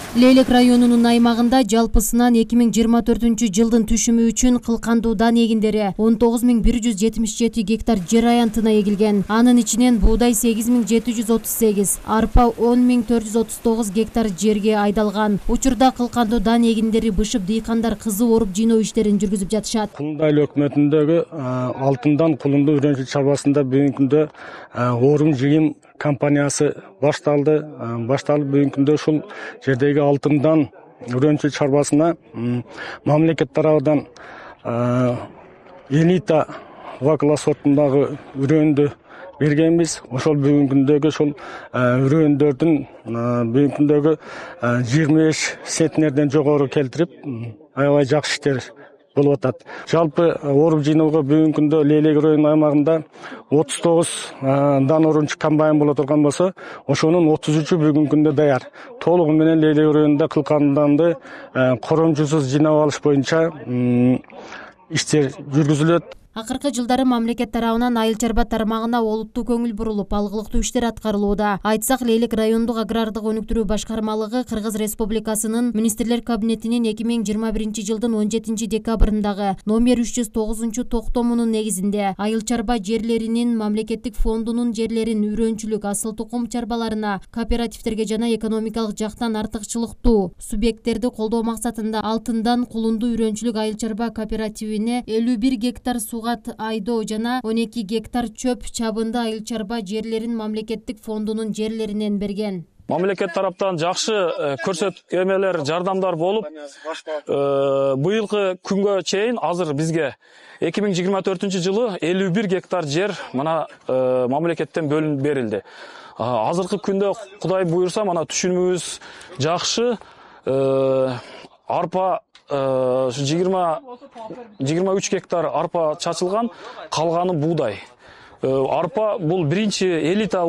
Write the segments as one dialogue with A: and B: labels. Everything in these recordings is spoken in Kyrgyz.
A: Лейлек районунун аймагында жалпысынан 2024 жылдын түшүмү үчүн кылкандуу дан эгиндери 19177 гектар жер аянтына эгилген. Анын ичинен буудай 8738, арпа 10439 гектар жерге айдалган. Учурда кылкандуу дан эгиндери бышып дыйкандар кызуу оруп жыйноо иштерин жүргүзүп жатышат.
B: Кулундай өкмөтүндөгү алтындан кулундуу үрөнчү чарбасында бүгүнкү күндө орум жыйым компаниясы башталып бүгүнкү күндө ушул жердеги алтындан үрөнчү чарбасына мамлекет тарабынан элита вакула сортундагы үрөндү бергенбиз. Ошол бүгүнкү күндөгү ошол үрөндөрдүн бүгүнкү күндөгү 25 центнерден жогору келтирип аябай жакшы иштер болуп атат. Жалпы оруп жыйноого бүгүнкү күндө Лейлек районунун аймагында 39 дан орунчу комбайн боло турган болсо, ошонун 33-ü бүгүнкү күндө даяр. Толугу менен Лейлек районунда кылкандуу данды коромчусуз жыйнап алыш боюнча иштер жүргүзүлөт.
A: Акыркы жылдары мамлекет тарабынан айыл чарба тармагына олуттуу көңүл бурулуп, алгылыктуу иштер аткарылууда. Айтсак, Лейлек райондук агрардык өнүктүрүү башкармалыгы Кыргыз Республикасынын Министрлер кабинетинин 2021 жылдын 17 декабрындагы номер 309 токтомунун негизинде айыл чарба жерлеринин мамлекеттик фондунун жерлерин үрөнчүлүк, асыл тукум чарбаларына, кооперативтерге жана экономикалык жактан артыкчылыктуу субъекттерди колдоо максатында алтындан кулундуу үрөнчүлүк айыл чарба кооперативине 51 гектар сугат айдоо жана 12 гектар чөп чабынды айыл чарба жерлерин мамлекеттик фондунун жерлеринен берген.
C: Мамлекет тараптан жакшы эмелер, жардамдар болуп, быйылкы күнгө чейин азыр бизге 2024 жылы 51 гектар жер мына мамлекеттен бөлүнүп берилди. Азыркы күндө Кудай буйрса, мына түшүнүбүз жакшы, арпа 23 гектар арпа чачылган, калганы буудай. Арпа бул биринчи элита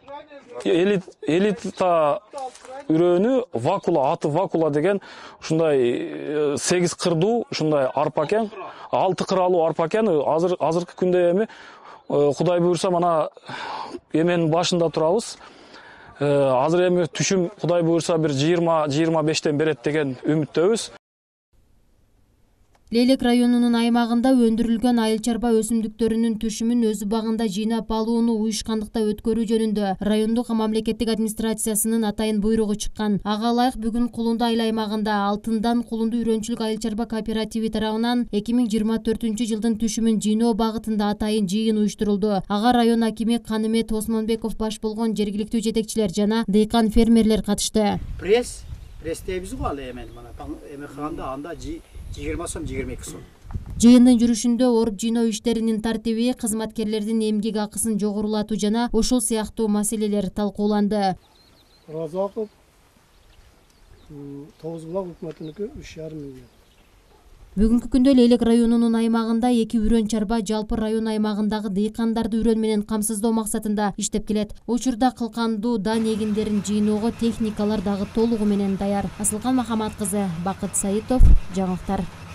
C: үрөнү вакула, аты вакула деген ушундай 8 кырдуу ушундай арпа экен, 6 кыралуу арпа экен. Азыркы күндө эми Кудай буйрса мана эменин башында турабыз. Азыр эми түшүм Кудай буйрса бир 20-25тен берет деген үмүттөбүз.
A: Лейлек районунун аймагында өндүрүлгөн айыл чарба өсүмдүктөрүнүн түшүмүн өз убагында жыйнап алууну уюшкандыкта өткөрүү жөнүндө райондук мамлекеттик администрациясынын атайын буйругу чыккан. Ага ылайык бүгүн Кулунду айыл аймагында алтындан кулундуу үрөнчүлүк айыл чарба кооперативи тарабынан 2024 жылдын түшүмүн жыйноо багытында атайын жыйын уюштурулду. Ага район акими Канымет Осмонбеков баш болгон жергиликтүү жетекчилер жана дыйкан фермерлер катышты.
D: Пресстейбиз го ал эмен кылганда анда 20 сом, 22 сом.
A: Жыйындын жүрүшүндө оруп жыйноо иштеринин тартиби, кызматкерлердин эмгек акысын жогорулатуу жана ошол сыяктуу маселелер талкууланды.
E: Разаков 9 булак өкмөтүнүкү 3,5 миллион.
A: Бүгүнкү күндө Лейлек районунун аймагында 2 үрөн чарба жалпы район аймагындагы дыйкандарды үрөн менен камсыздоо максатында иштеп келет. Учурда кылкандуу дан эгиндерин жыйноого техникалар дагы толугу менен даяр. Асылкан Махамат кызы, Бакыт Саитов, жаңылыктар.